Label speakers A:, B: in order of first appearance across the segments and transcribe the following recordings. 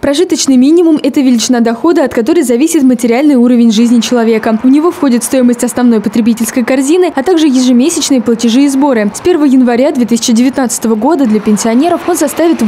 A: Прожиточный минимум – это величина дохода, от которой зависит материальный уровень жизни человека. В него входит стоимость основной потребительской корзины, а также ежемесячные платежи и сборы. С 1 января 2019 года для пенсионеров он составит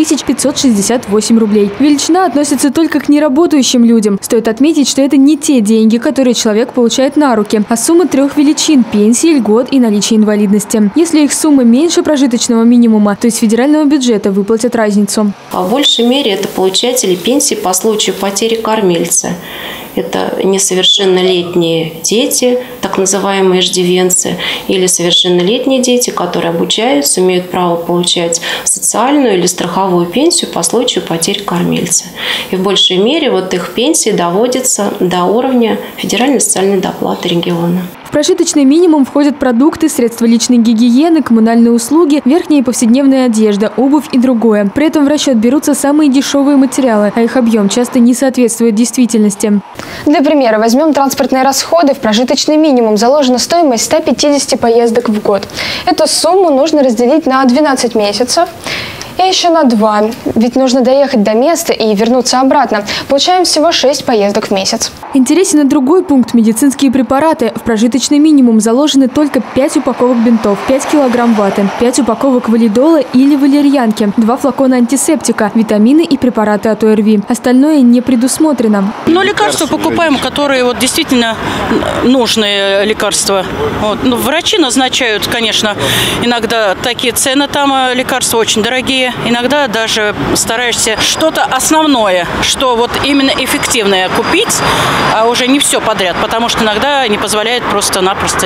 A: 8568 рублей. Величина относится только к неработающим людям. Стоит отметить, что это не те деньги, которые человек получает на руки, а сумма трех величин – пенсии, льгот и наличие инвалидности. Если их сумма меньше прожиточного минимума, то из федерального бюджета выплатят разницу.
B: В большей мере это получатели пенсии по случаю потери кормильца. Это несовершеннолетние дети, так называемые иждивенцы, или совершеннолетние дети, которые обучаются, имеют право получать социальную или страховую пенсию по случаю потери кормильца. И в большей мере их пенсии доводятся до уровня федеральной социальной доплаты региона.
A: В прожиточный минимум входят продукты, средства личной гигиены, коммунальные услуги, верхняя и повседневная одежда, обувь и другое. При этом в расчет берутся самые дешевые материалы, а их объем часто не соответствует действительности.
C: Для примера возьмем транспортные расходы. В прожиточный минимум заложена стоимость 150 поездок в год. Эту сумму нужно разделить на 12 месяцев. И еще на 2, ведь нужно доехать до места и вернуться обратно. Получаем всего 6 поездок в месяц.
A: Интересен и другой пункт – медицинские препараты. В прожиточный минимум заложены только 5 упаковок бинтов, 5 килограмм ваты, 5 упаковок валидола или валерьянки, 2 флакона антисептика, витамины и препараты от ОРВИ. Остальное не предусмотрено.
D: Но лекарства покупаем, которые действительно нужные лекарства. Врачи назначают, конечно, иногда такие цены, там лекарства очень дорогие. Иногда даже стараешься что-то основное, что именно эффективное купить, а уже не все подряд, потому что иногда не позволяет просто-напросто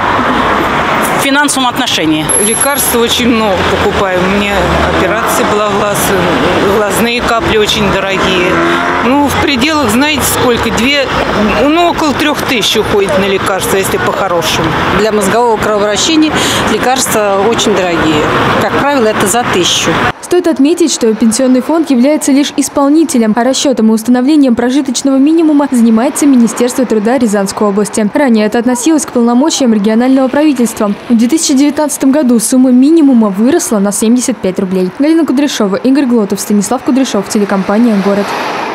D: в финансовом отношении.
E: Лекарств очень много покупаем. У меня операция была в глаз, глазные капли очень дорогие. В пределах, знаете, сколько? Около 3000 уходит на лекарства, если по-хорошему.
F: Для мозгового кровообращения лекарства очень дорогие. Как правило, это за 1000.
A: Стоит отметить, что Пенсионный фонд является лишь исполнителем, а расчетом и установлением прожиточного минимума занимается Министерство труда Рязанской области. Ранее это относилось к полномочиям регионального правительства. В 2019 году сумма минимума выросла на 75 рублей. Галина Кудряшова, Игорь Глотов, Станислав Кудряшов, телекомпания «Город».